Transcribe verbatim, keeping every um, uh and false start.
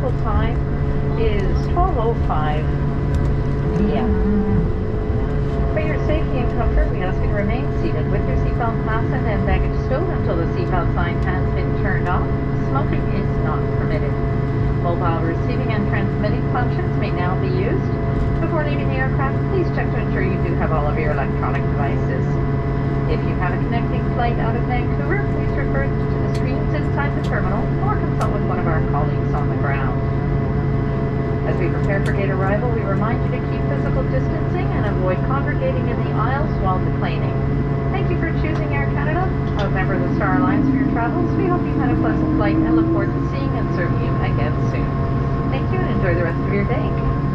local time is twelve oh five p m For your safety and comfort, we ask you to remain seated with your seatbelt fastened and baggage stowed until the seatbelt sign has been turned off. Smoking is not permitted. Mobile receiving and transmitting functions may now be used. Before leaving the aircraft, please check to ensure you do have all of your electronic devices. If you have a connecting flight out of Vancouver, please refer to the screens inside the terminal or consult with one of our colleagues on the ground. As we prepare for gate arrival, we remind you to keep physical distancing and avoid congregating in the aisles while deplaning. Thank you for choosing Air Canada, a member of the Star Alliance, for your travels. We hope you've had a pleasant flight and look forward to seeing and serving you again soon. Thank you and enjoy the rest of your day.